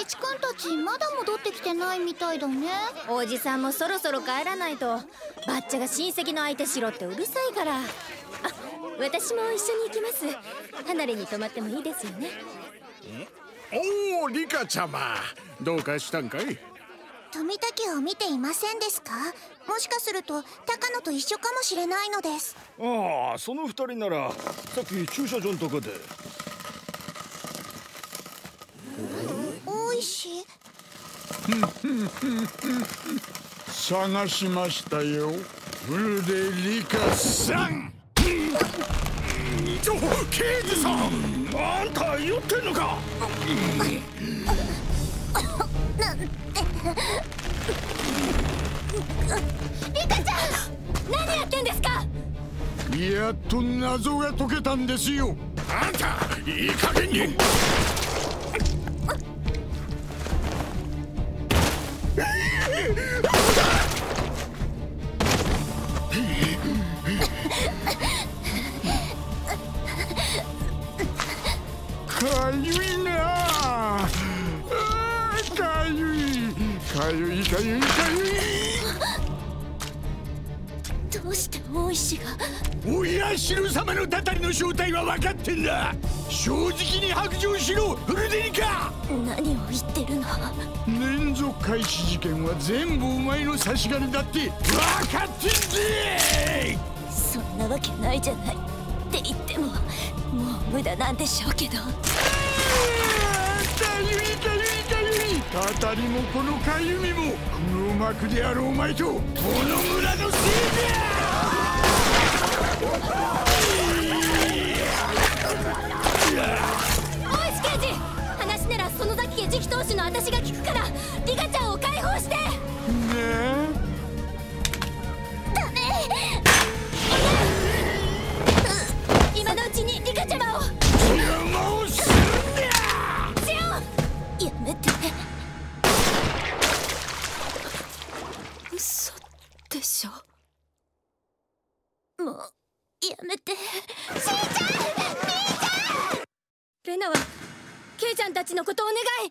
イチ君たちまだ戻ってきてないみたいだね。 おじさんもそろそろ帰らないと。バッチャが親戚の相手しろってうるさいから。あ、私も一緒に行きます。離れに泊まってもいいですよね。 おお、リカちゃま、どうかしたんかい？ 富田家を見ていませんですか？もしかすると高野と一緒かもしれないのです。 ああ、その二人ならさっき駐車場のとこで。 大石探しましたよ、ウルデリカさん。 刑事さん、あんた酔ってんのか？ リカちゃん、何やってんですか？ やっと謎が解けたんですよ。 あんたいい加減に。 かゆいなあ。かゆいかゆいかゆいかゆい。 どうして大石が？ おいらシル様のたたりの正体は分かってんだ。正直に白状しろ、ウルデリカ。 何を言ってるの？ 連続開始事件は全部お前の差し金だって分かってんぜ。 そんなわけないじゃないって言っても、もう無駄なんでしょうけど。かゆいかゆいかゆい。たたりもこのかゆみも黒幕であるお前とこの村のせいだ。 大石刑事、話なら園崎家次期当主の私が聞くから、リカちゃんを解放して。 ねえ。 ダメ。今のうちにリカちゃまを。 邪魔をするんだ。 シオン、やめて。嘘でしょ。もうやめて。しーちゃん、みーちゃん。レナはケイちゃんたちのことお願い。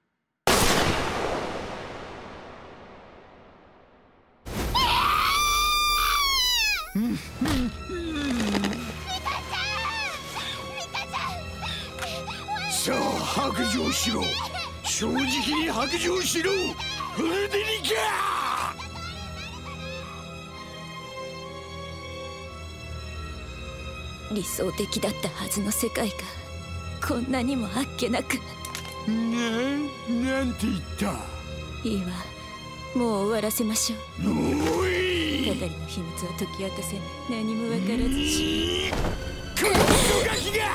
さあ白状しろ、正直に白状しろ、ウルデリカ。 理想的だったはずの世界がこんなにもあっけなく。 なんて言った？ いいわ、もう終わらせましょう。 おい、 たたりの秘密は解き明かせ、何もわからずし。 このクソガキが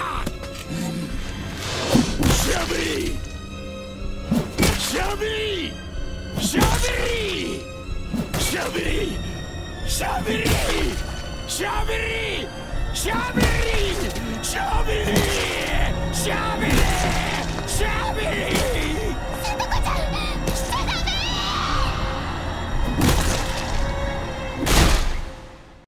しゃべりしゃべりしゃべりしゃべりしゃべりしゃべりしゃべり